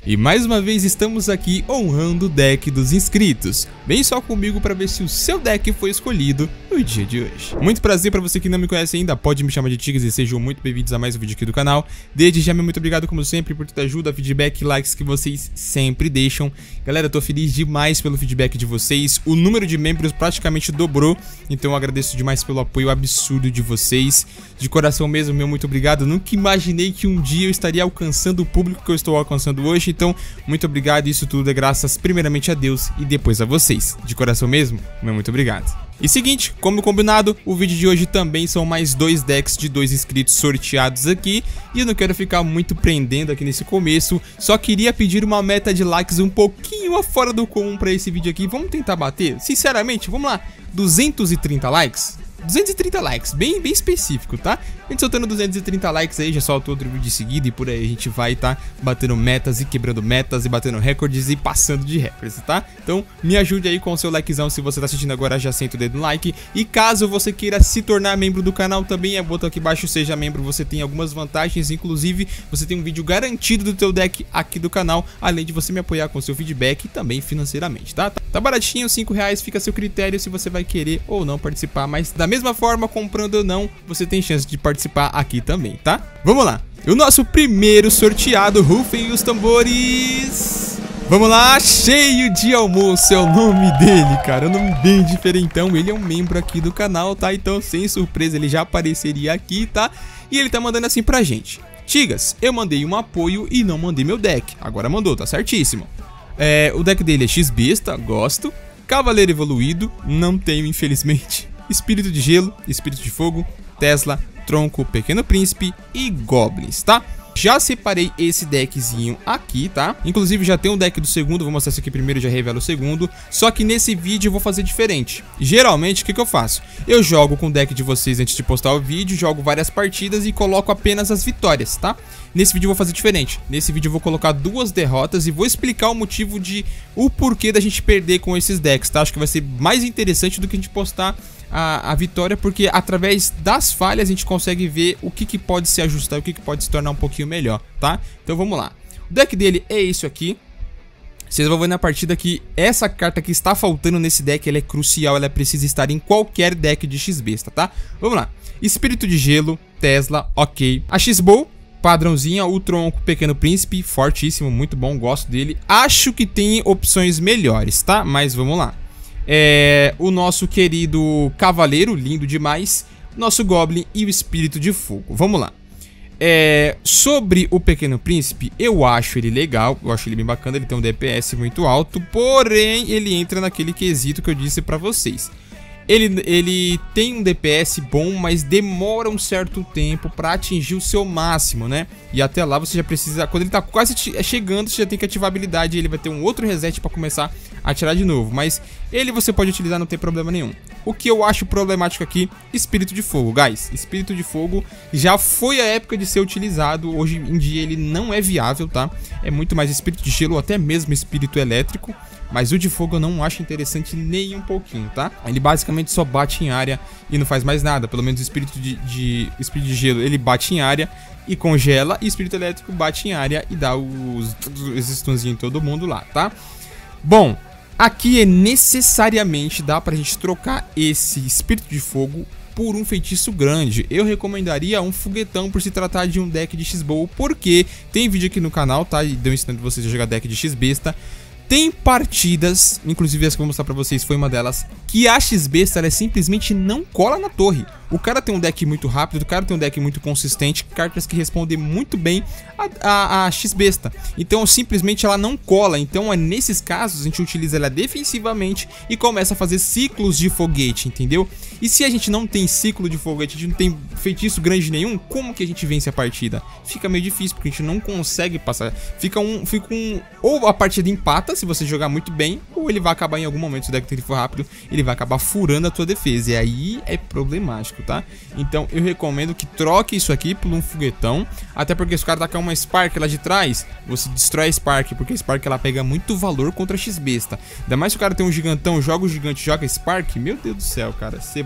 E mais uma vez estamos aqui honrando o deck dos inscritos. Vem só comigo para ver se o seu deck foi escolhido no dia de hoje. Muito prazer para você que não me conhece ainda, pode me chamar de Tigres e sejam muito bem-vindos a mais um vídeo aqui do canal. Desde já, muito obrigado como sempre por toda a ajuda, feedback e likes que vocês sempre deixam. Galera, eu tô feliz demais pelo feedback de vocês, o número de membros praticamente dobrou, então eu agradeço demais pelo apoio absurdo de vocês. De coração mesmo, meu muito obrigado. Nunca imaginei que um dia eu estaria alcançando o público que eu estou alcançando hoje, então muito obrigado. Isso tudo é graças primeiramente a Deus e depois a vocês. De coração mesmo, meu muito obrigado. E seguinte, como combinado, o vídeo de hoje também são mais dois decks de 2 inscritos sorteados aqui. E eu não quero ficar muito prendendo aqui nesse começo, só queria pedir uma meta de likes um pouquinho fora do comum pra esse vídeo aqui. Vamos tentar bater? Sinceramente, vamos lá, 230 likes? 230 likes, bem específico, tá? A gente soltando 230 likes aí, já solta outro vídeo de seguida e por aí a gente vai tá batendo metas e quebrando metas e batendo recordes e passando de recordes, tá? Então me ajude aí com o seu likezão, se você tá assistindo agora já senta o dedo no like. E caso você queira se tornar membro do canal também, é botão aqui embaixo, seja membro, você tem algumas vantagens, inclusive você tem um vídeo garantido do teu deck aqui do canal, além de você me apoiar com seu feedback e também financeiramente, tá? Tá baratinho, R$5, fica a seu critério se você vai querer ou não participar, mas da mesma forma, comprando ou não, você tem chance de participar aqui também, tá? Vamos lá! O nosso primeiro sorteado, rufem os tambores! Vamos lá, cheio de almoço, é o nome dele, cara, é um nome bem diferentão, ele é um membro aqui do canal, tá? Então, sem surpresa, ele já apareceria aqui, tá? E ele tá mandando assim pra gente: Tigas, eu mandei um apoio e não mandei meu deck, agora mandou, tá certíssimo. O deck dele é X-Besta, gosto. Cavaleiro Evoluído, não tenho infelizmente. Espírito de Gelo, Espírito de Fogo, Tesla, Tronco, Pequeno Príncipe e Goblins, tá? Já separei esse deckzinho aqui, tá? Inclusive já tem um deck do segundo, vou mostrar isso aqui primeiro e já revelo o segundo. Só que nesse vídeo eu vou fazer diferente. Geralmente, o que eu faço? Eu jogo com o deck de vocês antes de postar o vídeo, jogo várias partidas e coloco apenas as vitórias, tá? Nesse vídeo eu vou fazer diferente. Nesse vídeo eu vou colocar 2 derrotas e vou explicar o motivo de o porquê da gente perder com esses decks, tá? Acho que vai ser mais interessante do que a gente postar a vitória, porque através das falhas a gente consegue ver o que pode se ajustar, o que pode se tornar um pouquinho melhor, tá? Então vamos lá. O deck dele é isso aqui. Vocês vão ver na partida que essa carta que está faltando nesse deck, ela é crucial, ela precisa estar em qualquer deck de X-Besta, tá? Vamos lá. Espírito de Gelo, Tesla, ok. A X-Bow, padrãozinha, o Tronco, Pequeno Príncipe, fortíssimo, muito bom, gosto dele. Acho que tem opções melhores, tá? Mas vamos lá. O nosso querido Cavaleiro, lindo demais. Nosso Goblin e o Espírito de Fogo. Vamos lá. Sobre o Pequeno Príncipe, eu acho ele legal, eu acho ele bem bacana, ele tem um DPS muito alto, porém ele entra naquele quesito que eu disse pra vocês. Ele tem um DPS bom, mas demora um certo tempo pra atingir o seu máximo, né? E até lá você já precisa, quando ele tá quase chegando, você já tem que ativar a habilidade e ele vai ter um outro reset pra começar a atirar de novo. Mas ele você pode utilizar, não tem problema nenhum. O que eu acho problemático aqui, Espírito de Fogo, guys. Espírito de Fogo já foi a época de ser utilizado, hoje em dia ele não é viável, tá? É muito mais Espírito de Gelo ou até mesmo Espírito Elétrico. Mas o de fogo eu não acho interessante nem um pouquinho, tá? Ele basicamente só bate em área e não faz mais nada. Pelo menos o espírito de gelo, ele bate em área e congela. E o espírito elétrico bate em área e dá os stunzinhos em todo mundo lá, tá? Bom, aqui necessariamente dá pra gente trocar esse espírito de fogo por um feitiço grande. Eu recomendaria um foguetão por se tratar de um deck de X-Bow, porque tem vídeo aqui no canal, tá? E deu ensinando vocês a jogar deck de X-Besta. Tem partidas, inclusive essa que eu vou mostrar pra vocês foi uma delas, que a X-Besta ela simplesmente não cola na torre. O cara tem um deck muito rápido, o cara tem um deck muito consistente, cartas que respondem muito bem a X-Besta. Então simplesmente ela não cola, então nesses casos a gente utiliza ela defensivamente e começa a fazer ciclos de foguete, entendeu? E se a gente não tem ciclo de foguete, a gente não tem feitiço grande nenhum, como que a gente vence a partida? Fica meio difícil, porque a gente não consegue passar. Ou a partida empata, se você jogar muito bem, ou ele vai acabar em algum momento, se o deck dele for rápido, ele vai acabar furando a tua defesa, e aí é problemático, tá? Então eu recomendo que troque isso aqui por um foguetão, até porque se o cara tacar uma Spark lá de trás, você destrói a Spark, porque a Spark ela pega muito valor contra a X-Besta. Ainda mais se o cara tem um gigantão, joga o gigante, joga a Spark, meu Deus do céu, cara, você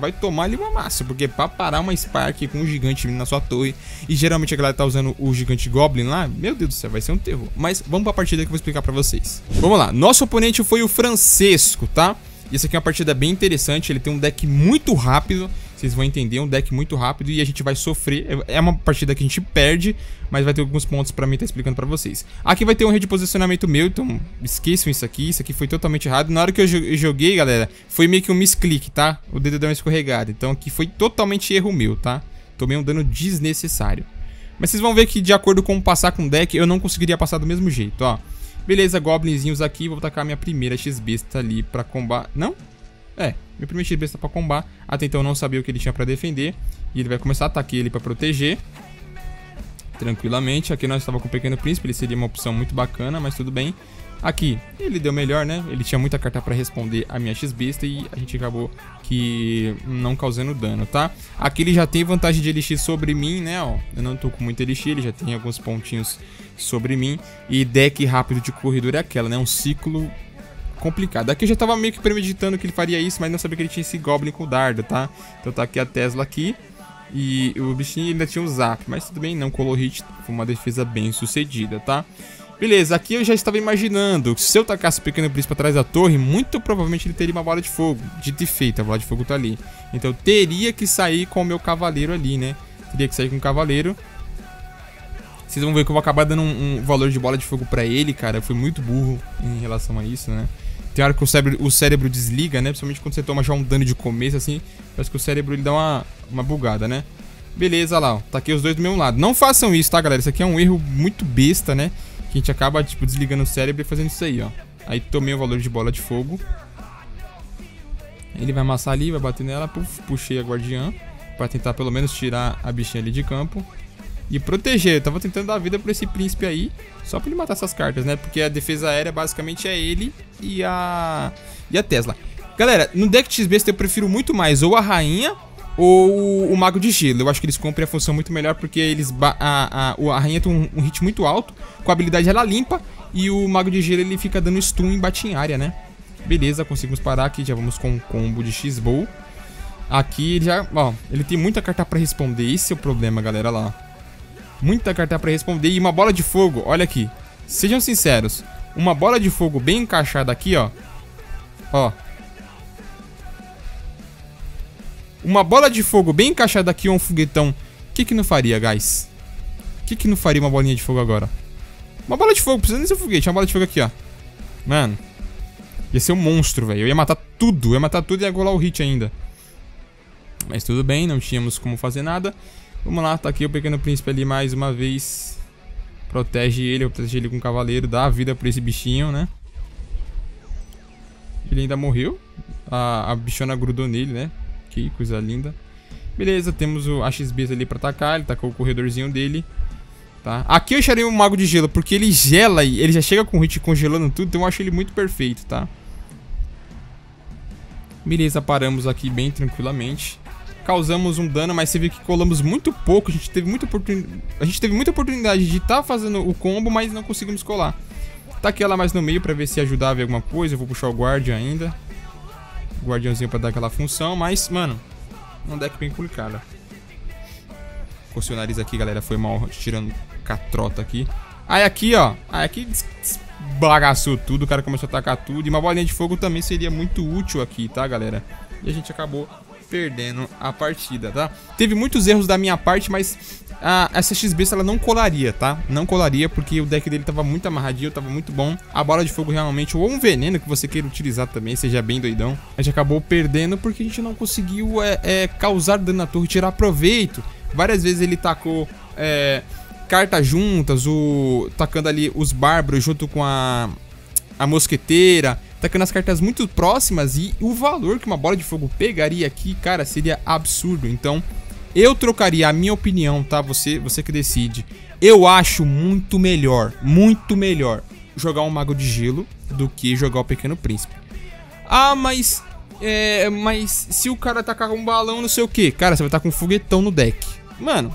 vai tomar ali uma massa, porque pra parar uma Spark com um gigante vindo na sua torre, e geralmente a galera tá usando o gigante Goblin lá, meu Deus do céu, vai ser um terror. Mas vamos pra partida que eu vou explicar pra vocês. Vamos lá, nosso oponente foi o Francesco, tá? E essa aqui é uma partida bem interessante, ele tem um deck muito rápido, vocês vão entender, um deck muito rápido e a gente vai sofrer. É uma partida que a gente perde, mas vai ter alguns pontos pra mim estar explicando pra vocês. Aqui vai ter um erro de posicionamento meu, então esqueçam isso aqui foi totalmente errado. Na hora que eu joguei, galera, foi meio que um misclick, tá? O dedo deu uma escorregada, então aqui foi totalmente erro meu, tá? Tomei um dano desnecessário. Mas vocês vão ver que de acordo com passar com o deck, eu não conseguiria passar do mesmo jeito, ó. Beleza, goblinzinhos aqui, vou tacar minha primeira X-Besta ali pra combar... Não? Meu primeiro X-Besta pra combar. Até então eu não sabia o que ele tinha pra defender. E ele vai começar a atacar ele pra proteger. Tranquilamente. Aqui nós estávamos com o Pequeno Príncipe, ele seria uma opção muito bacana, mas tudo bem. Aqui, ele deu melhor, né? Ele tinha muita carta pra responder a minha X-Besta e a gente acabou que não causando dano, tá? Aqui ele já tem vantagem de Elixir sobre mim, né? Ó, eu não tô com muito Elixir, ele já tem alguns pontinhos sobre mim. E deck rápido de corredor é aquela, né? Um ciclo complicado. Aqui eu já tava meio que premeditando que ele faria isso, mas não sabia que ele tinha esse Goblin com dardo, tá? Então tá aqui a Tesla aqui. E o bichinho ainda tinha o Zap, mas tudo bem, não colou hit. Foi uma defesa bem sucedida, tá? Beleza, aqui eu já estava imaginando, se eu tacasse o Pequeno Príncipe atrás da torre, muito provavelmente ele teria uma bola de fogo. Dito e feito, a bola de fogo tá ali. Então eu teria que sair com o meu cavaleiro ali, né? Teria que sair com o cavaleiro. Vocês vão ver que eu vou acabar dando um valor de bola de fogo pra ele, cara. Eu fui muito burro em relação a isso, né? Tem hora que o cérebro desliga, né? Principalmente quando você toma já um dano de começo, assim. Parece que o cérebro ele dá uma bugada, né? Beleza, lá, ó. Taquei os dois do mesmo lado. Não façam isso, tá, galera? Isso aqui é um erro muito besta, né? Que a gente acaba, tipo, desligando o cérebro e fazendo isso aí, ó. Aí tomei o valor de bola de fogo. Ele vai amassar ali, vai bater nela. Puf, puxei a guardiã pra tentar pelo menos tirar a bichinha ali de campo e proteger. Eu tava tentando dar vida pra esse príncipe aí, só pra ele matar essas cartas, né? Porque a defesa aérea basicamente é ele e a Tesla. Galera, no deck X-Besta eu prefiro muito mais ou a rainha ou o mago de gelo. Eu acho que eles cumprem a função muito melhor, porque eles a rainha tem um hit muito alto, com a habilidade ela limpa, e o mago de gelo ele fica dando stun e bate em área, né? Beleza, conseguimos parar aqui, já vamos com um combo de X-Bow. Aqui ele já, ó, ele tem muita carta pra responder, esse é o problema, galera, lá. Muita carta pra responder e uma bola de fogo, olha aqui. Sejam sinceros, uma bola de fogo bem encaixada aqui, ó. Ó. Uma bola de fogo bem encaixada aqui ou um foguetão. O que não faria, guys? O que não faria uma bolinha de fogo agora? Uma bola de fogo, precisa nem ser um foguete, uma bola de fogo aqui, ó. Mano. Ia ser um monstro, velho. Eu ia matar tudo, e ia golar o hit ainda. Mas tudo bem, não tínhamos como fazer nada. Vamos lá, tá aqui o Pequeno Príncipe ali mais uma vez. Protege ele, eu protege ele com o cavaleiro. Dá a vida pra esse bichinho, né? Ele ainda morreu. A bichona grudou nele, né? Que coisa linda. Beleza, temos a X-Besta ali pra atacar. Ele tacou o corredorzinho dele, tá? Aqui eu acharei um mago de gelo, porque ele gela e ele já chega com o hit congelando tudo. Então eu acho ele muito perfeito, tá? Beleza, paramos aqui bem tranquilamente. Causamos um dano, mas você viu que colamos muito pouco. A gente teve muita oportunidade de estar fazendo o combo, mas não conseguimos colar. Taquei ela mais no meio pra ver se ajudava em alguma coisa. Eu vou puxar o Guardian ainda. O Guardiãozinho pra dar aquela função, mas, mano, um deck bem complicado. Cocei o nariz aqui, galera, foi mal tirando catrota aqui. Aí aqui, ó, aqui bagaçou tudo, o cara começou a atacar tudo. E uma bolinha de fogo também seria muito útil aqui, tá, galera? E a gente acabou perdendo a partida, tá? Teve muitos erros da minha parte, mas essa X-Besta ela não colaria, tá? Não colaria porque o deck dele tava muito amarradinho, tava muito bom. A bola de fogo realmente, ou um veneno que você queira utilizar também, seja bem doidão. A gente acabou perdendo porque a gente não conseguiu causar dano na torre, tirar proveito. Várias vezes ele tacou cartas juntas, tacando ali os bárbaros junto com a mosqueteira, tacando as cartas muito próximas, e o valor que uma bola de fogo pegaria aqui, cara, seria absurdo. Então, eu trocaria, a minha opinião, tá? Você que decide. Eu acho muito melhor jogar um mago de gelo do que jogar o Pequeno Príncipe. Ah, mas se o cara tacar um balão, não sei o que, cara, você vai estar com um foguetão no deck. Mano,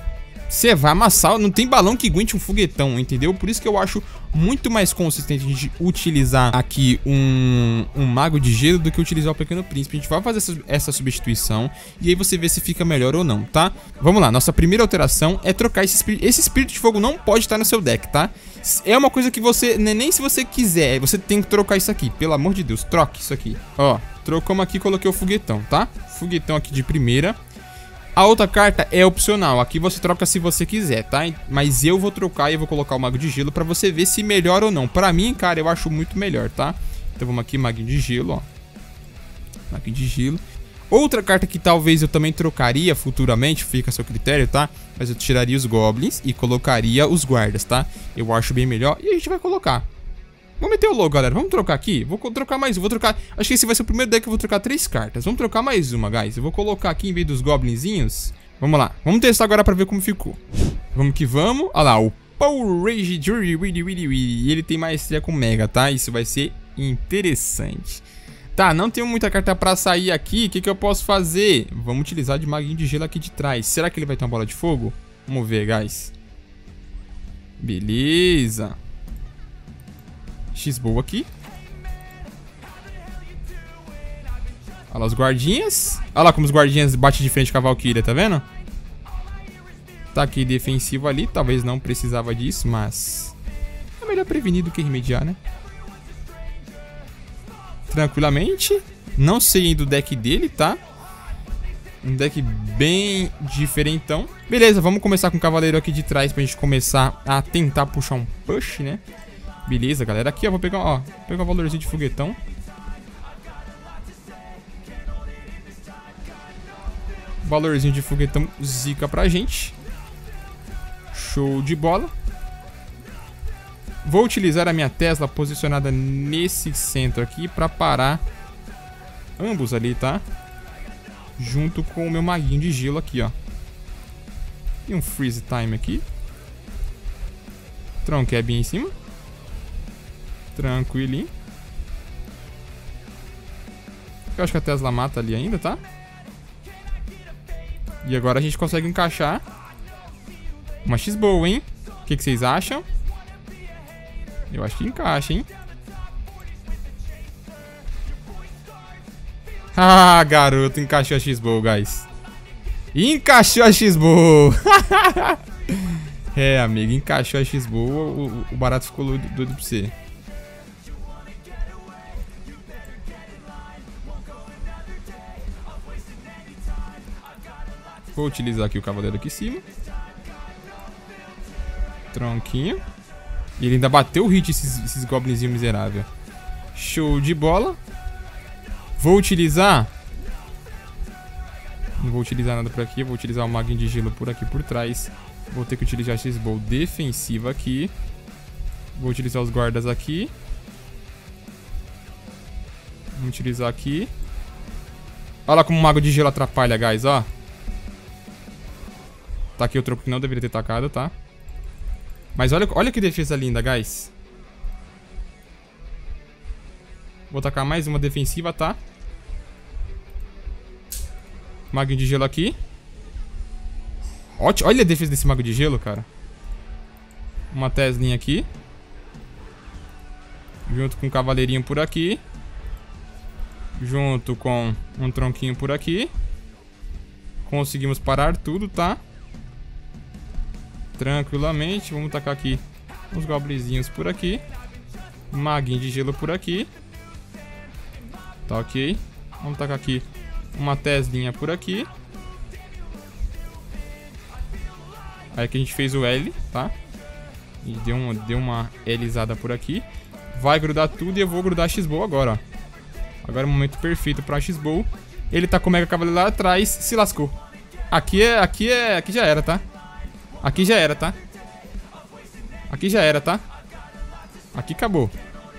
você vai amassar. Não tem balão que aguente um foguetão, entendeu? Por isso que eu acho muito mais consistente a gente utilizar aqui um mago de gelo do que utilizar o Pequeno Príncipe. A gente vai fazer essa substituição e aí você vê se fica melhor ou não, tá? Vamos lá, nossa primeira alteração é trocar esse espírito. Esse espírito de fogo não pode estar no seu deck, tá? É uma coisa que você, nem se você quiser, você tem que trocar isso aqui. Pelo amor de Deus, troque isso aqui. Ó, trocamos aqui, coloquei o foguetão, tá? Foguetão aqui de primeira. A outra carta é opcional, aqui você troca se você quiser, tá? Mas eu vou trocar e eu vou colocar o Mago de Gelo pra você ver se melhora ou não. Pra mim, cara, eu acho muito melhor, tá? Então vamos aqui, Maguinho de Gelo, ó. Maguinho de Gelo. Outra carta que talvez eu também trocaria futuramente, fica a seu critério, tá? Mas eu tiraria os Goblins e colocaria os Guardas, tá? Eu acho bem melhor e a gente vai colocar. Vamos meter o logo, galera. Vamos trocar aqui? Vou trocar mais um. Vou trocar... Acho que esse vai ser o primeiro deck que eu vou trocar 3 cartas. Vamos trocar mais uma, guys. Eu vou colocar aqui em vez dos Goblinzinhos. Vamos lá. Vamos testar agora pra ver como ficou. Vamos que vamos. Olha lá, o Power Rage Jury. E ele tem maestria com Mega, tá? Isso vai ser interessante. Tá, não tenho muita carta pra sair aqui. O que eu posso fazer? Vamos utilizar de Maguinho de Gelo aqui de trás. Será que ele vai ter uma bola de fogo? Vamos ver, guys. Beleza. X-Bow aqui. Olha lá os guardinhas. Olha lá como os guardinhas batem de frente com a Valkyria, tá vendo? Tá aqui defensivo ali. Talvez não precisava disso, mas é melhor prevenir do que remediar, né? Tranquilamente. Não sei ainda o deck dele, tá? Um deck bem diferentão. Beleza, vamos começar com o cavaleiro aqui de trás pra gente começar a tentar puxar um push, né? Beleza, galera. Aqui, ó, vou pegar, pegar um valorzinho de foguetão. Valorzinho de foguetão zica pra gente. Show de bola. Vou utilizar a minha Tesla posicionada nesse centro aqui pra parar ambos ali, tá? Junto com o meu maguinho de gelo aqui, ó. E um freeze time aqui. Tronqueb em cima. Tranquilinho. Eu acho que a Tesla mata ali ainda, tá? E agora a gente consegue encaixar uma X-Bow, hein? O que vocês acham? Eu acho que encaixa, hein? Ah, garoto, encaixou a X-Bow, guys. Encaixou a X-Bow. É, amigo, encaixou a X-Bow. O barato ficou doido pra você. Vou utilizar aqui o cavaleiro aqui em cima. Tronquinho. E ele ainda bateu o hit, esses goblinzinhos miseráveis. Show de bola. Vou utilizar... Não vou utilizar nada por aqui. Vou utilizar o maguinho de gelo por aqui por trás. Vou ter que utilizar a X-Bow defensiva aqui. Vou utilizar os guardas aqui. Vamos utilizar aqui. Olha lá como o mago de gelo atrapalha, guys, ó. Tá aqui o troco que não deveria ter tacado, tá? Mas olha que defesa linda, guys. Vou tacar mais uma defensiva, tá? Maguinho de gelo aqui. Olha a defesa desse mago de gelo, cara. Uma Teslinha aqui. Junto com um cavaleirinho por aqui. Junto com um tronquinho por aqui. Conseguimos parar tudo, tá? Tranquilamente. Vamos tacar aqui uns goblinzinhos por aqui. Maguinho de gelo por aqui. Tá ok. Vamos tacar aqui uma Teslinha por aqui. Aí que a gente fez o L, tá? E deu uma Lizada por aqui. Vai grudar tudo e eu vou grudar a X-Bow agora, ó. Agora é o momento perfeito pra X-Bow. Ele tá com o Mega Cavaleiro lá atrás, se lascou. Aqui já era, tá? Aqui já era, tá? Aqui já era, tá? Aqui acabou.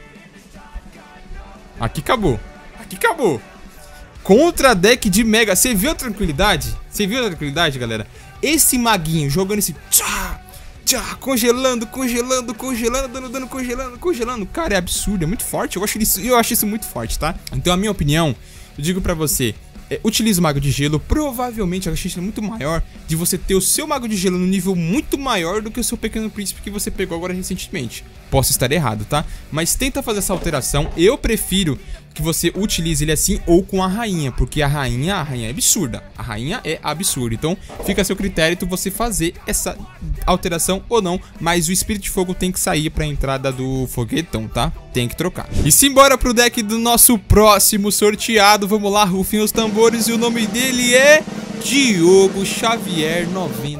Aqui acabou. Aqui acabou. Contra deck de Mega. Você viu a tranquilidade? Você viu a tranquilidade, galera? Esse maguinho jogando esse... Tchá, tchá, congelando, dando dano, congelando. Cara, é absurdo, é muito forte. Eu acho isso muito forte, tá? Então, a minha opinião, eu digo pra você... utiliza o Mago de Gelo. Provavelmente a chance é muito maior de você ter o seu Mago de Gelo no nível muito maior do que o seu Pequeno Príncipe que você pegou agora recentemente. Posso estar errado, tá? Mas tenta fazer essa alteração. Eu prefiro que você utilize ele assim ou com a rainha, porque a rainha é absurda. A rainha é absurda. Então fica a seu critério você fazer essa alteração ou não, mas o Espírito de Fogo tem que sair pra entrada do foguetão, tá? Tem que trocar. E simbora pro deck do nosso próximo sorteado. Vamos lá, rufem os tambores. E o nome dele é Diogo Xavier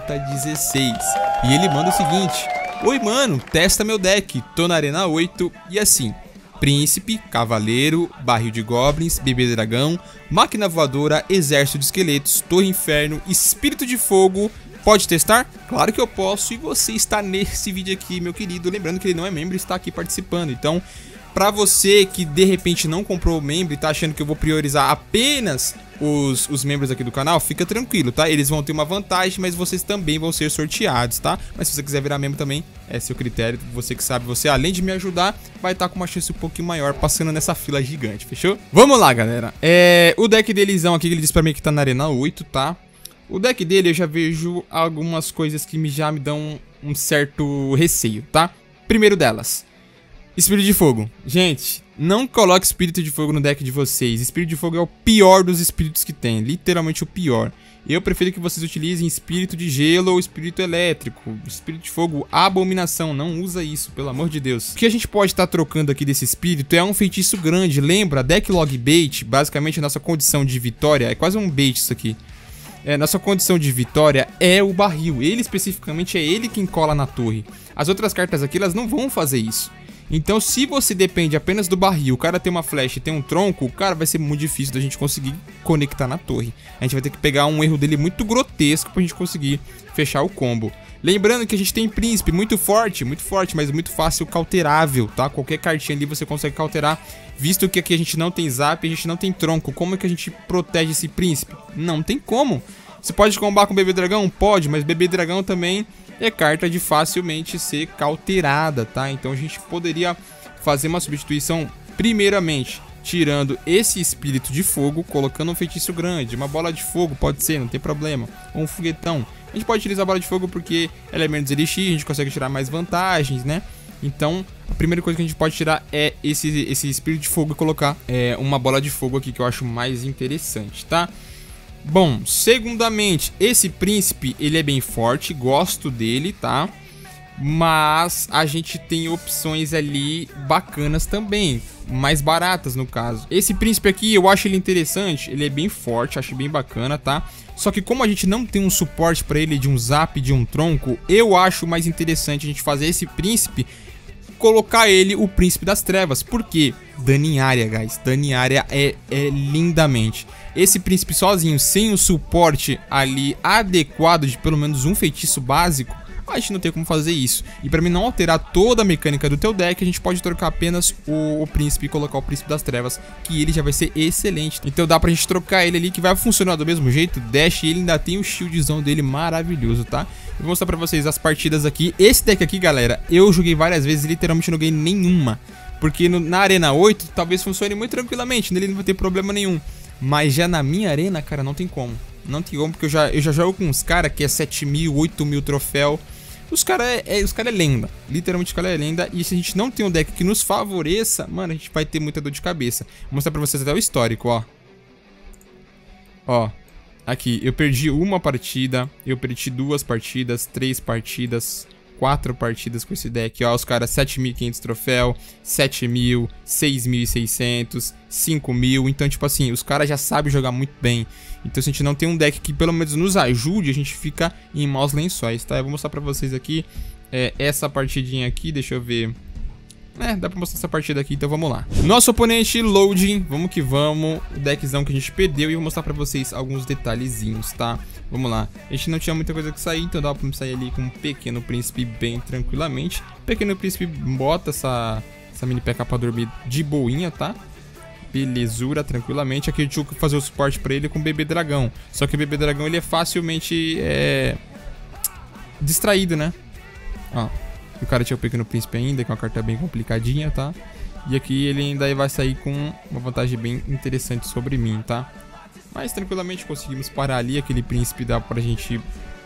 9016. E ele manda o seguinte: oi mano, testa meu deck, tô na Arena 8 e assim: Príncipe, Cavaleiro, Barril de Goblins, Bebê Dragão, Máquina Voadora, Exército de Esqueletos, Torre Inferno, Espírito de Fogo. Pode testar? Claro que eu posso, e você está nesse vídeo aqui, meu querido. Lembrando que ele não é membro e está aqui participando. Então, pra você que de repente não comprou o membro e tá achando que eu vou priorizar apenas os membros aqui do canal, fica tranquilo, tá? Eles vão ter uma vantagem, mas vocês também vão ser sorteados, tá? Mas se você quiser virar membro também, é seu critério. Você que sabe, você além de me ajudar, vai estar com uma chance um pouquinho maior passando nessa fila gigante, fechou? Vamos lá, galera. O deck delesão aqui, ele diz pra mim que tá na Arena 8, tá? O deck dele eu já vejo algumas coisas que já me dão um certo receio, tá? Primeiro delas, Espírito de Fogo. Gente, não coloque Espírito de Fogo no deck de vocês. Espírito de Fogo é o pior dos espíritos que tem, literalmente o pior. Eu prefiro que vocês utilizem Espírito de Gelo ou Espírito Elétrico. Espírito de Fogo, abominação, não usa isso, pelo amor de Deus. O que a gente pode estar trocando aqui desse espírito é um feitiço grande. Lembra, deck log bait, basicamente a nossa condição de vitória, é quase um bait isso aqui. Nossa condição de vitória é o barril. Ele especificamente é ele quem cola na torre. As outras cartas aqui, elas não vão fazer isso. Então, se você depende apenas do barril, o cara tem uma flecha e tem um tronco, cara, vai ser muito difícil da gente conseguir conectar na torre. A gente vai ter que pegar um erro dele muito grotesco pra gente conseguir fechar o combo. Lembrando que a gente tem príncipe muito forte, mas muito fácil cauterável, tá? Qualquer cartinha ali você consegue cauterar, visto que aqui a gente não tem zap, a gente não tem tronco. Como é que a gente protege esse príncipe? Não tem como. Você pode combar com Bebê Dragão? Pode, mas Bebê Dragão também é carta de facilmente ser cauterada, tá? Então a gente poderia fazer uma substituição, primeiramente, tirando esse Espírito de Fogo, colocando um feitiço grande, uma bola de fogo, pode ser, não tem problema, ou um foguetão. A gente pode utilizar a bola de fogo porque ela é menos elixir, a gente consegue tirar mais vantagens, né? Então, a primeira coisa que a gente pode tirar é esse Espírito de Fogo e colocar uma bola de fogo aqui, que eu acho mais interessante, tá? Bom, segundamente, esse príncipe, ele é bem forte, gosto dele, tá? Mas a gente tem opções ali bacanas também, mais baratas no caso. Esse príncipe aqui, eu acho ele interessante, ele é bem forte, acho bem bacana, tá? Só que como a gente não tem um suporte pra ele de um zap, de um tronco, eu acho mais interessante a gente fazer esse príncipe, colocar ele o Príncipe das Trevas. Por quê? Dano em área, guys. Dano em área é lindamente. Esse príncipe sozinho, sem o suporte ali adequado de pelo menos um feitiço básico, a gente não tem como fazer isso. E pra mim não alterar toda a mecânica do teu deck, a gente pode trocar apenas o príncipe e colocar o Príncipe das Trevas, que ele já vai ser excelente. Então dá pra gente trocar ele ali, que vai funcionar do mesmo jeito. Dash, ele ainda tem o shieldzão dele maravilhoso, tá? Eu vou mostrar pra vocês as partidas aqui. Esse deck aqui, galera, eu joguei várias vezes e literalmente não ganhei nenhuma. Porque na Arena 8, talvez funcione muito tranquilamente, nele não vai ter problema nenhum. Mas já na minha arena, cara, não tem como. Não tem como, porque eu já jogo com uns caras que é 7.000, 8.000 troféu. Os caras é lenda. Literalmente os caras é lenda. E se a gente não tem um deck que nos favoreça, mano, a gente vai ter muita dor de cabeça. Vou mostrar pra vocês até o histórico, ó. Ó. Aqui, eu perdi uma partida, eu perdi 2 partidas, 3 partidas, 4 partidas com esse deck, ó, os caras 7.500 troféu, 7.000, 6.600, 5.000, então tipo assim, os caras já sabem jogar muito bem. Então se a gente não tem um deck que pelo menos nos ajude, a gente fica em maus lençóis, tá? Eu vou mostrar pra vocês aqui, essa partidinha aqui, deixa eu ver... dá pra mostrar essa partida aqui, então vamos lá. Nosso oponente, Loading, vamos que vamos. O deckzão que a gente perdeu e eu vou mostrar pra vocês alguns detalhezinhos, tá? Vamos lá. A gente não tinha muita coisa que sair, então dá pra sair ali com um Pequeno Príncipe bem tranquilamente. Pequeno Príncipe bota essa mini PK pra dormir de boinha, tá? Belezura, tranquilamente. Aqui eu tinha que fazer o suporte pra ele com o Bebê Dragão. Só que o Bebê Dragão, ele é facilmente distraído, né? Ó. O cara tinha o Pequeno Príncipe ainda, que é uma carta bem complicadinha, tá? E aqui ele ainda vai sair com uma vantagem bem interessante sobre mim, tá? Mas tranquilamente conseguimos parar ali. Aquele príncipe dá pra gente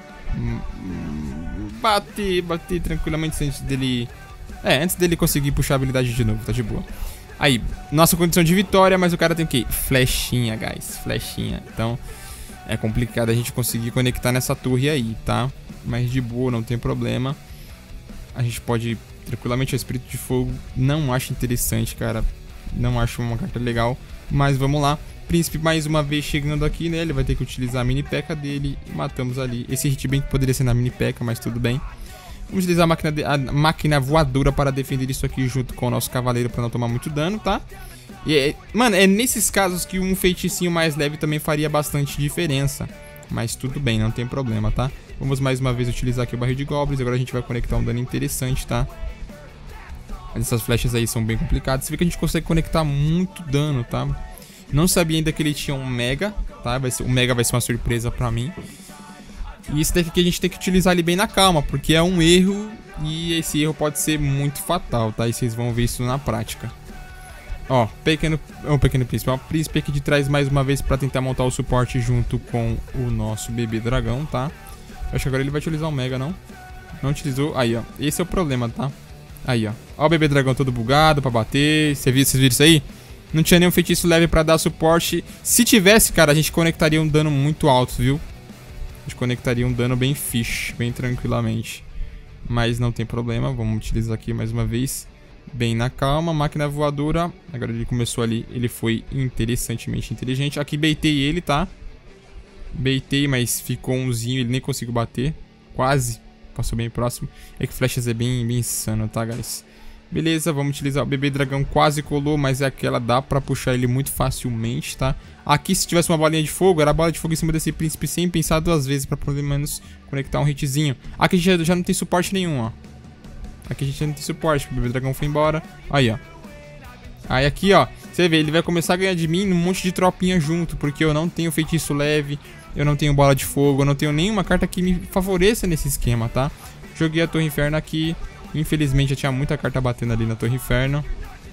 bater tranquilamente antes dele... antes dele conseguir puxar a habilidade de novo, tá de boa. Aí, nossa condição de vitória, mas o cara tem o quê? Flechinha, guys, flechinha. Então, é complicado a gente conseguir conectar nessa torre aí, tá? Mas de boa, não tem problema. A gente pode tranquilamente... O Espírito de Fogo não acho interessante, cara. Não acho uma carta legal, mas vamos lá. Príncipe mais uma vez chegando aqui, né? Ele vai ter que utilizar a mini P.E.K.K.A dele e matamos ali. Esse hit bem que poderia ser na mini P.E.K.K.A, mas tudo bem. Vamos utilizar a máquina voadora para defender isso aqui junto com o nosso cavaleiro para não tomar muito dano, tá? E mano, é nesses casos que um feiticinho mais leve também faria bastante diferença. Mas tudo bem, não tem problema, tá? Vamos mais uma vez utilizar aqui o barril de goblins. Agora a gente vai conectar um dano interessante, tá? Mas essas flechas aí são bem complicadas. Você vê que a gente consegue conectar muito dano, tá? Não sabia ainda que ele tinha um Mega, tá? O Mega vai ser uma surpresa pra mim. E esse daqui a gente tem que utilizar ele bem na calma, porque é um erro e esse erro pode ser muito fatal, tá? E vocês vão ver isso na prática. Ó, pequeno príncipe. Ó, o príncipe aqui de trás mais uma vez pra tentar montar o suporte junto com o nosso bebê dragão, tá? Eu acho que agora ele vai utilizar o Mega, não? Não utilizou. Aí, ó. Esse é o problema, tá? Aí, ó. Ó o bebê dragão todo bugado pra bater. Vocês viram isso aí? Não tinha nenhum feitiço leve pra dar suporte. Se tivesse, cara, a gente conectaria um dano muito alto, viu? A gente conectaria um dano bem fixe, bem tranquilamente. Mas não tem problema, vamos utilizar aqui mais uma vez. Bem na calma, máquina voadora. Agora ele começou ali, ele foi interessantemente inteligente. Aqui baitei ele, tá? Baitei, mas ficou umzinho, ele nem conseguiu bater. Quase, passou bem próximo. É que flechas é bem insano, tá, guys? Beleza, vamos utilizar o bebê dragão, quase colou, mas é aquela, dá pra puxar ele muito facilmente, tá? Aqui, se tivesse uma bolinha de fogo, era a bola de fogo em cima desse príncipe sem pensar duas vezes pra pelo menos conectar um hitzinho. Aqui a gente já não tem suporte nenhum, ó. Aqui a gente já não tem suporte, porque o bebê dragão foi embora. Aí, ó. Aí aqui, ó, você vê, ele vai começar a ganhar de mim um monte de tropinha junto, porque eu não tenho feitiço leve, eu não tenho bola de fogo, eu não tenho nenhuma carta que me favoreça nesse esquema, tá? Joguei a Torre Inferno aqui. Infelizmente já tinha muita carta batendo ali na Torre Inferno.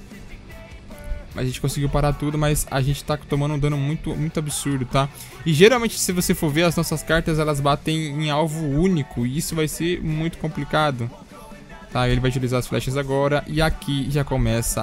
Mas a gente conseguiu parar tudo, mas a gente tá tomando um dano muito absurdo, tá? E geralmente, se você for ver, as nossas cartas, elas batem em alvo único. E isso vai ser muito complicado. Tá, ele vai utilizar as flechas agora. E aqui já começa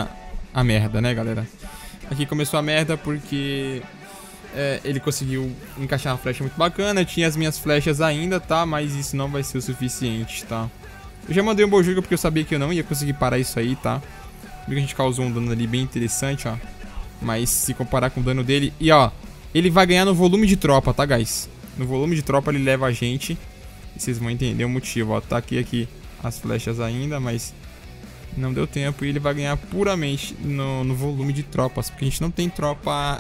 a merda, né, galera? Aqui começou a merda porque... ele conseguiu encaixar uma flecha muito bacana. Eu tinha as minhas flechas ainda, tá? Mas isso não vai ser o suficiente, tá? Eu já mandei um Bojuga porque eu sabia que eu não ia conseguir parar isso aí, tá? A gente causou um dano ali bem interessante, ó. Mas se comparar com o dano dele... E, ó, ele vai ganhar no volume de tropa, tá, guys? No volume de tropa ele leva a gente. E vocês vão entender o motivo, ó. Tá aqui as flechas ainda, mas... Não deu tempo e ele vai ganhar puramente no volume de tropas. Porque a gente não tem tropa...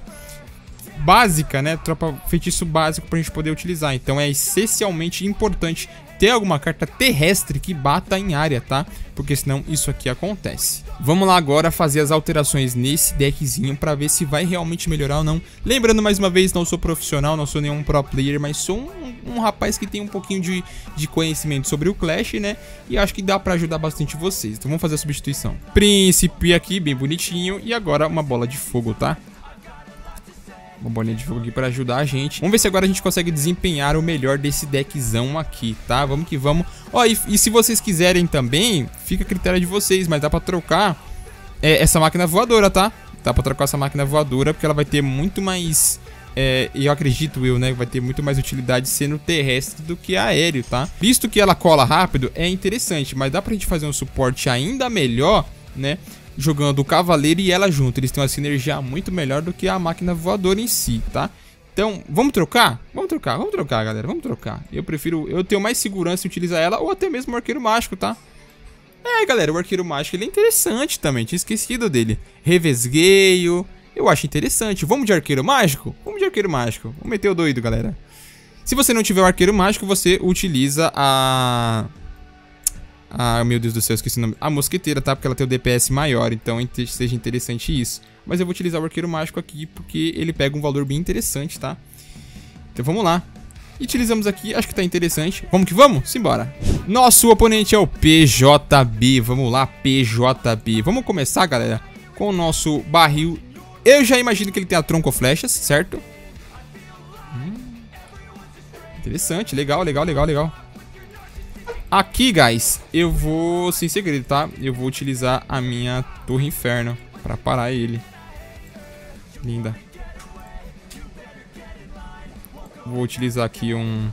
básica, né? Tropa feitiço básico pra gente poder utilizar. Então é essencialmente importante ter alguma carta terrestre que bata em área, tá? Porque senão isso aqui acontece. Vamos lá agora fazer as alterações nesse deckzinho pra ver se vai realmente melhorar ou não. Lembrando mais uma vez, não sou profissional, não sou nenhum pro player, mas sou um rapaz que tem um pouquinho de conhecimento sobre o Clash, né? E acho que dá pra ajudar bastante vocês. Então vamos fazer a substituição. Príncipe aqui, bem bonitinho. E agora uma bola de fogo, tá? Uma bolinha de fogo aqui pra ajudar a gente. Vamos ver se agora a gente consegue desempenhar o melhor desse deckzão aqui, tá? Vamos que vamos. Ó, e se vocês quiserem também, fica a critério de vocês, mas dá pra trocar essa máquina voadora, tá? Dá pra trocar essa máquina voadora, porque ela vai ter muito mais... eu acredito, né? Vai ter muito mais utilidade sendo terrestre do que aéreo, tá? Visto que ela cola rápido, é interessante, mas dá pra gente fazer um suporte ainda melhor, né? Jogando o cavaleiro e ela junto. Eles têm uma sinergia muito melhor do que a máquina voadora em si, tá? Então, vamos trocar? Vamos trocar, galera. Vamos trocar. Eu prefiro... Eu tenho mais segurança em utilizar ela ou até mesmo o arqueiro mágico, tá? Galera, o arqueiro mágico, ele é interessante também. Tinha esquecido dele. Revesgueio. Eu acho interessante. Vamos de arqueiro mágico? Vamos de arqueiro mágico. Vamos meter o doido, galera. Se você não tiver o arqueiro mágico, você utiliza a... meu Deus do céu, esqueci o nome. A mosqueteira, tá? Porque ela tem o DPS maior, então seja interessante isso. Mas eu vou utilizar o arqueiro mágico aqui porque ele pega um valor bem interessante, tá? Então vamos lá. Utilizamos aqui, acho que tá interessante. Vamos que vamos? Simbora. Nosso oponente é o PJB. Vamos lá, PJB. Vamos começar, galera, com o nosso barril Eu já imagino que ele tem a troncoflechas, certo? Interessante, legal. Aqui, guys, eu vou, sem segredo, tá? Eu vou utilizar a minha Torre Inferno pra parar ele. Linda. Vou utilizar aqui um...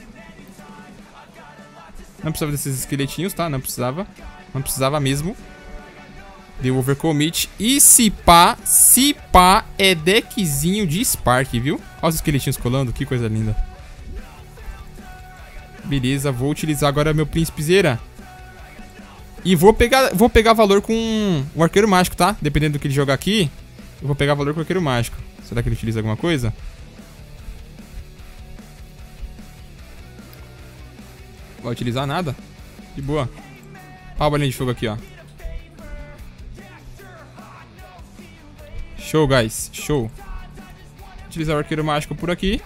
Não precisava desses esqueletinhos, tá? Não precisava mesmo. Deu overcommit. E se pá é deckzinho de Spark, viu? Olha os esqueletinhos colando, que coisa linda. Beleza, vou utilizar agora meu Príncipezeira. E vou pegar valor com o Arqueiro Mágico, tá? Dependendo do que ele jogar aqui, eu vou pegar valor com o Arqueiro Mágico. Será que ele utiliza alguma coisa? Vai utilizar nada? De boa. Olha a bolinha de fogo aqui, ó. Show, guys. Show. Utilizar o Arqueiro Mágico por aqui.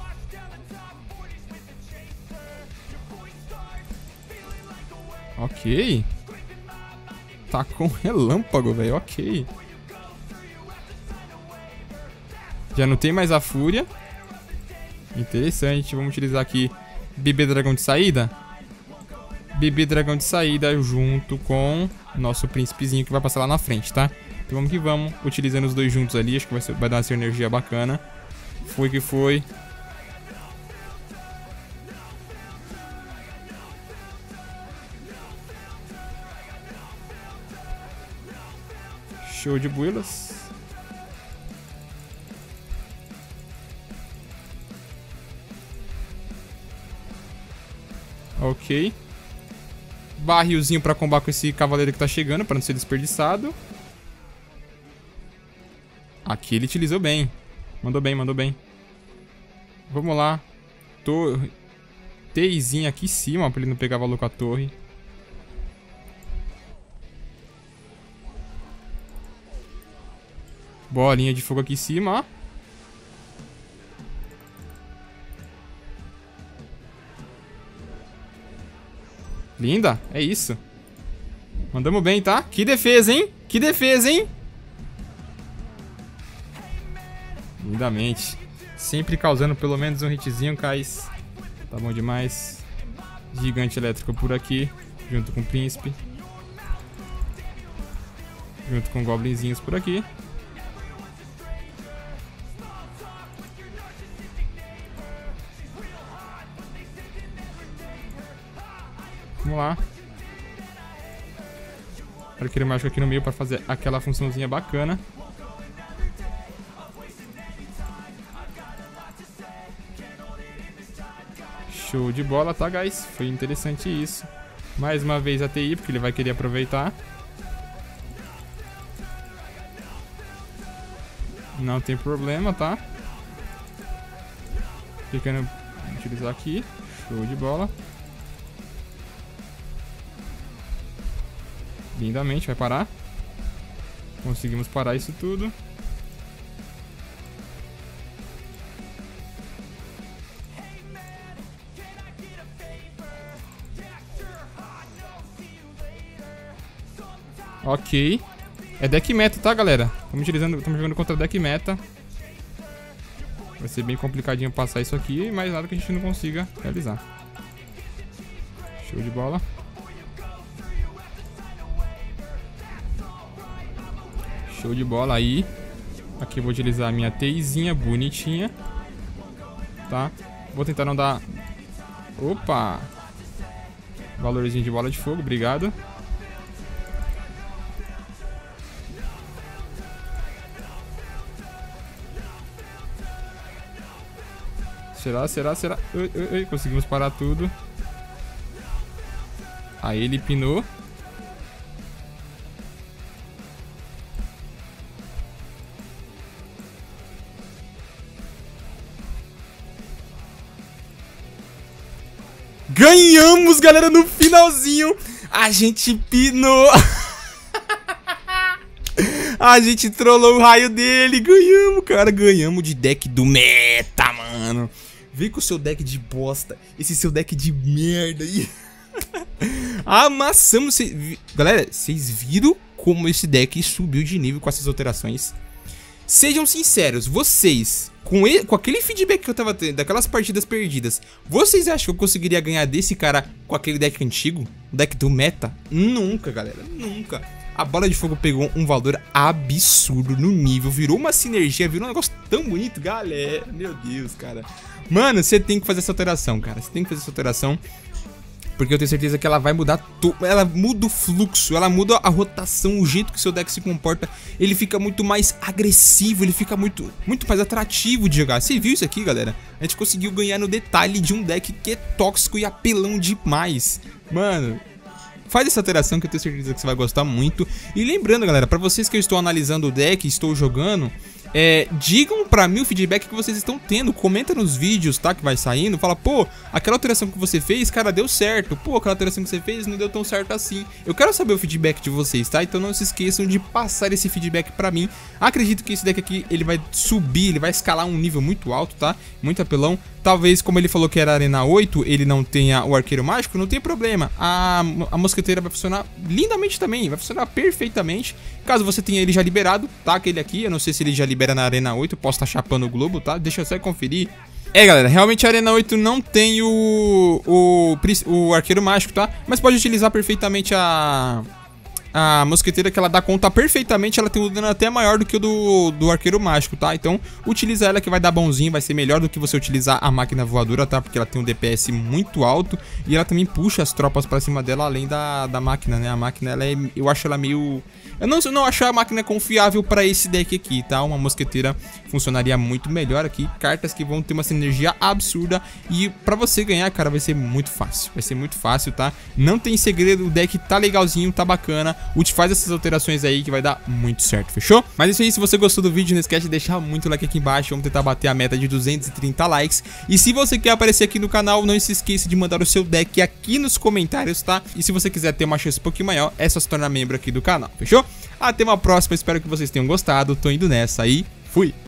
Ok. Tá com relâmpago, velho. Ok. Já não tem mais a fúria. Interessante. Vamos utilizar aqui Bebê Dragão de Saída. Bebê Dragão de Saída junto com nosso príncipezinho que vai passar lá na frente, tá? Então vamos que vamos. Utilizando os dois juntos ali. Acho que vai dar uma sinergia bacana. Foi que foi. Show de buelas. Ok. Barrilzinho pra combar com esse cavaleiro que tá chegando, pra não ser desperdiçado. Aqui ele utilizou bem. Mandou bem. Vamos lá. Torre. Tzinha aqui em cima, ó, pra ele não pegar valor com a torre. Bolinha de fogo aqui em cima, ó. Linda, é isso. Mandamos bem, tá? Que defesa, hein? Lindamente. Sempre causando pelo menos um hitzinho, Kais. Tá bom demais. Gigante elétrico por aqui. Junto com o príncipe. Junto com goblinzinhos por aqui. Vamos lá. Arqueiro mágico aqui no meio para fazer aquela funçãozinha bacana. Show de bola, tá, guys? Foi interessante isso. Mais uma vez a TI, porque ele vai querer aproveitar. Não tem problema, tá? Clicando em utilizar aqui. Show de bola. Lindamente, vai parar. Conseguimos parar isso tudo. Ok. É deck meta, tá, galera? Estamos jogando contra deck meta. Vai ser bem complicadinho passar isso aqui, mas nada que a gente não consiga realizar. Show de bola. Show de bola aí. Aqui eu vou utilizar a minha Tzinha bonitinha. Tá? Vou tentar não dar... Opa! Valorzinho de bola de fogo, obrigado. Será? Ui, conseguimos parar tudo. Aí ele pinou. Ganhamos, galera, no finalzinho. A gente pinou. A gente trollou o raio dele. Ganhamos, cara. Ganhamos de deck do meta, mano. Vem com o seu deck de bosta. Esse seu deck de merda aí. Amassamos. Galera, vocês viram como esse deck subiu de nível com essas alterações? Sejam sinceros, vocês, com aquele feedback que eu tava tendo, daquelas partidas perdidas, vocês acham que eu conseguiria ganhar desse cara com aquele deck antigo? O deck do meta? Nunca, galera, nunca. A bola de fogo pegou um valor absurdo no nível, virou uma sinergia, virou um negócio tão bonito, galera. Meu Deus, cara. Mano, você tem que fazer essa alteração, cara. Você tem que fazer essa alteração. Porque eu tenho certeza que ela vai mudar ela muda o fluxo, ela muda a rotação, o jeito que o seu deck se comporta. Ele fica muito mais agressivo, ele fica muito mais atrativo de jogar. Você viu isso aqui, galera? A gente conseguiu ganhar no detalhe de um deck que é tóxico e apelão demais. Mano, faz essa alteração que eu tenho certeza que você vai gostar muito. E lembrando, galera, pra vocês que eu estou analisando o deck, estou jogando, digam pra mim o feedback que vocês estão tendo. Comenta nos vídeos, tá, que vai saindo. Fala, pô, aquela alteração que você fez, cara, deu certo. Pô, aquela alteração que você fez não deu tão certo assim. Eu quero saber o feedback de vocês, tá? Então não se esqueçam de passar esse feedback pra mim. Acredito que esse deck aqui, ele vai subir, ele vai escalar um nível muito alto, tá? Muito apelão. Talvez, como ele falou que era Arena 8, ele não tenha o arqueiro mágico, não tem problema. A mosqueteira vai funcionar lindamente também, vai funcionar perfeitamente. Caso você tenha ele já liberado, tá? Aquele aqui, eu não sei se ele já libera na Arena 8, posso estar chapando o globo, tá? Deixa eu só conferir. Galera, realmente a Arena 8 não tem o arqueiro mágico, tá? Mas pode utilizar perfeitamente a mosqueteira, que ela dá conta perfeitamente. Ela tem um dano até maior do que o do arqueiro mágico, tá? Então utiliza ela que vai dar bonzinho, vai ser melhor do que você utilizar a máquina voadora, tá? Porque ela tem um DPS muito alto e ela também puxa as tropas pra cima dela, além da máquina, né? A máquina, eu acho ela meio... Eu não acho a máquina confiável pra esse deck aqui, tá? Uma mosqueteira funcionaria muito melhor aqui. Cartas que vão ter uma sinergia absurda. E pra você ganhar, cara, vai ser muito fácil. Vai ser muito fácil, tá? Não tem segredo, o deck tá legalzinho, tá bacana. Faz essas alterações aí que vai dar muito certo, fechou? Mas é isso aí, se você gostou do vídeo, não esquece de deixar muito like aqui embaixo. Vamos tentar bater a meta de 230 likes. E se você quer aparecer aqui no canal, não se esqueça de mandar o seu deck aqui nos comentários, tá? E se você quiser ter uma chance um pouquinho maior, é só se tornar membro aqui do canal, fechou? Até uma próxima, espero que vocês tenham gostado. Tô indo nessa aí, fui!